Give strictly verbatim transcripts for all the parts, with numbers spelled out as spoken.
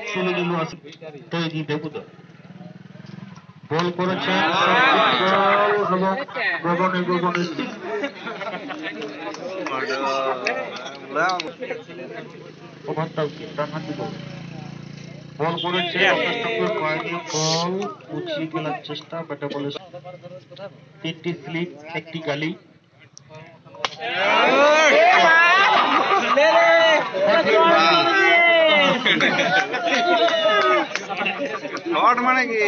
চলে গেল তৈরি দেবুদা বল করেছেন এবং গগনে গগনে বল করেছে বল উঁচিয়ে খেলার চেষ্টা ব্যাটে বলে তিনটি স্লিপ একটি গালি শট মানে কি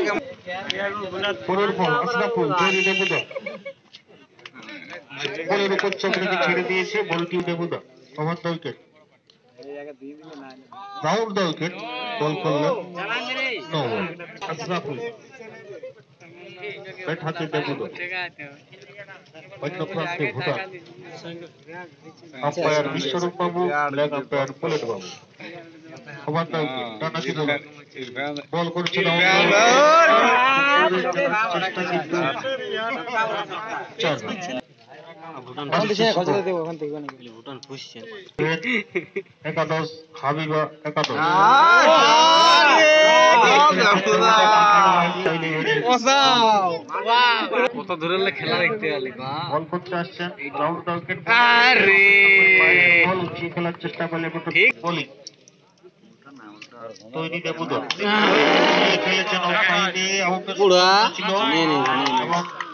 পরের বল আশরাফুল তৈরি দেবুদা বলের উপর চক্রকে ছেড়ে দিয়েছে বলটি দেবুদা over the wicket round the wicket bowl করলেন নো আশরাফুল ব্যাট হাতে দেবুদা অন্য প্রান্তে ভুটান আম্পায়ার বিশ্বরূপ বাবু লেগ আম্পায়ার বুলেট বাবু ওভার দ্য উইকেট টানা কি বল করছে একাদশ হাবিবা একাদশ কত দূরে খেলা দেখতে গেলি বল করতে আসছেন রাউন্ড দ্য উইকেট বল উঠিয়ে খেলার চেষ্টা করলে বলি তৈরি দেবুদা খেলেছেন অফসাইডে আউট ছিল এবং